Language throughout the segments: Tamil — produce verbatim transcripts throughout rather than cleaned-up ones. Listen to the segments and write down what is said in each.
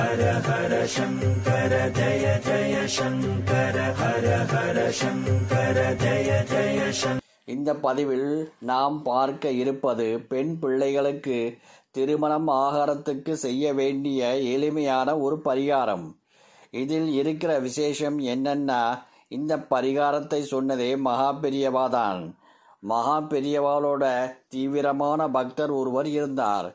ஹர ஹர சங்கர ஜய ஜய சங்கர ஹர ஹர சங்கர ஜய ஜய சங்கர. இந்த பதிவில் நாம் பார்க்க இருப்பது பெண் பிள்ளைகளுக்கு திருமணம் ஆகாரத்துக்கு செய்ய வேண்டிய எளிமையான ஒரு பரிகாரம். இதில் இருக்கிற விசேஷம் என்னன்னா, இந்த பரிகாரத்தை சொன்னதே மகா பெரியவாதான். மகா பெரியவாளோட தீவிரமான பக்தர் ஒருவர் இருந்தார்.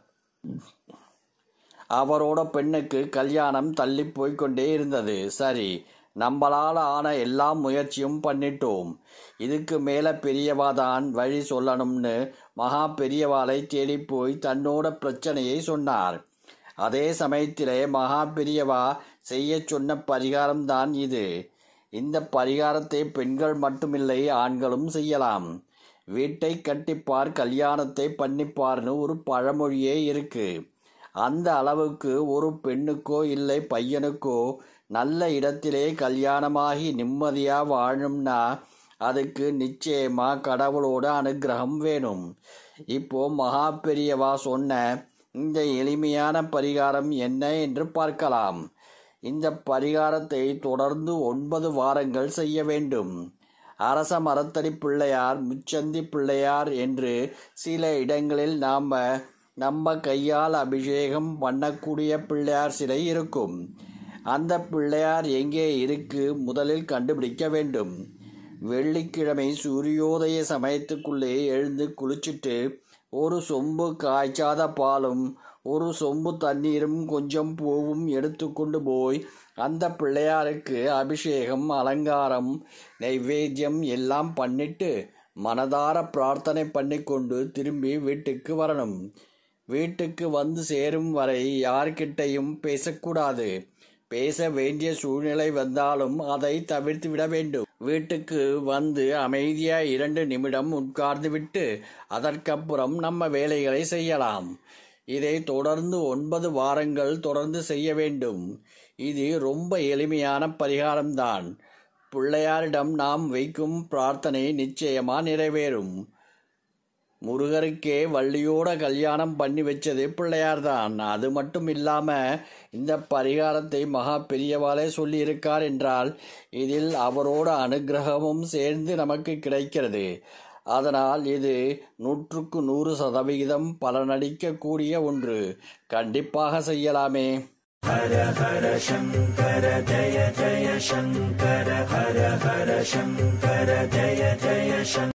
அவரோட பெண்ணுக்கு கல்யாணம் தள்ளி போய்கொண்டே இருந்தது. சரி, நம்மளால ஆன எல்லா முயற்சியும் பண்ணிட்டோம், இதுக்கு மேல பெரியவாதான் வழி சொல்லணும்னு மகா பெரியவாளை தேடி போய் தன்னோட பிரச்சனையை சொன்னார். அதே சமயத்திலே மகா பெரியவா செய்ய சொன்ன பரிகாரம் தான் இது. இந்த பரிகாரத்தை பெண்கள் மட்டுமில்லை, ஆண்களும் செய்யலாம். வீட்டை கட்டிப்பார், கல்யாணத்தை பண்ணிப்பார்னு ஒரு பழமொழியே இருக்கு. அந்த அளவுக்கு ஒரு பெண்ணுக்கோ இல்லை பையனுக்கோ நல்ல இடத்திலே கல்யாணமாகி நிம்மதியா வாழணும்னா அதுக்கு நிச்சயமா கடவுளோட அனுகிரகம் வேணும். இப்போ மகா பெரியவா சொன்ன இந்த எளிமையான பரிகாரம் என்ன என்று பார்க்கலாம். இந்த பரிகாரத்தை தொடர்ந்து ஒன்பது வாரங்கள் செய்ய வேண்டும். அரச மரத்தடி பிள்ளையார், முச்சந்தி பிள்ளையார் என்று சில இடங்களில் நாம நம்ம கையால் அபிஷேகம் பண்ணக்கூடிய பிள்ளையார் சிலை இருக்கும். அந்த பிள்ளையார் எங்கே இருக்கு முதலில் கண்டுபிடிக்க வேண்டும். வெள்ளிக்கிழமை சூரியோதய சமயத்துக்குள்ளே எழுந்து குளிச்சுட்டு ஒரு சொம்பு காய்ச்சாத பாலும் ஒரு சொம்பு தண்ணீரும் கொஞ்சம் பூவும் எடுத்துக்கொண்டு போய் அந்த பிள்ளையாருக்கு அபிஷேகம், அலங்காரம், நைவேத்தியம் எல்லாம் பண்ணிட்டு மனதார பிரார்த்தனை பண்ணிக்கொண்டு திரும்பி வீட்டுக்கு வரணும். வீட்டுக்கு வந்து சேரும் வரை யார்கிட்டையும் பேசக்கூடாது. பேச வேண்டிய சூழ்நிலை வந்தாலும் அதை தவிர்த்து விட வேண்டும். வீட்டுக்கு வந்து அமைதியா இரண்டு நிமிடம் உட்கார்ந்து விட்டு அதற்கப்புறம் நம்ம வேலைகளை செய்யலாம். இதை தொடர்ந்து ஒன்பது வாரங்கள் தொடர்ந்து செய்ய வேண்டும். இது ரொம்ப எளிமையான பரிகாரம்தான். பிள்ளையாரிடம் நாம் வைக்கும் பிரார்த்தனை நிச்சயமா நிறைவேறும். முருகருக்கே வள்ளியோட கல்யாணம் பண்ணி வச்சது பிள்ளையார் தான். அது மட்டும் இல்லாம இந்த பரிகாரத்தை மகா பெரியவாளே சொல்லி இருக்கார் என்றால் இதில் அவரோட அனுகிரகமும் சேர்ந்து நமக்கு கிடைக்கிறது. அதனால் இது நூற்றுக்கு நூறு சதவிகிதம் பலனளிக்க கூடிய ஒன்று. கண்டிப்பாக செய்யலாமே. ஹர ஹர சங்கர ஜய ஜய சங்கர ஹர ஹர சங்கர ஜய ஜய சங்கர.